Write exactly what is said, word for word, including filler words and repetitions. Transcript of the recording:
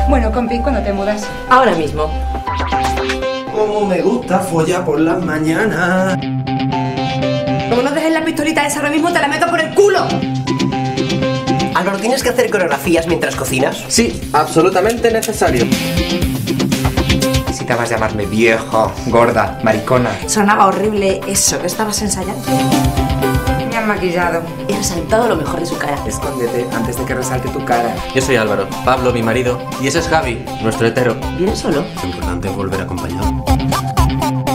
Bueno, compi, ¿cuándo te mudas? Ahora mismo. Como me gusta follar por las mañanas. Como no dejes la pistolita esa ahora mismo, te la meto por el culo. Álvaro, ¿tienes que hacer coreografías mientras cocinas? Sí, absolutamente necesario. Necesitabas llamarme viejo, gorda, maricona. Sonaba horrible eso que estabas ensayando. Me han maquillado. Y ha resaltado lo mejor de su cara. Escóndete antes de que resalte tu cara. Yo soy Álvaro, Pablo mi marido, y ese es Javi, nuestro hetero. ¿Vienes solo? Lo importante es volver acompañado.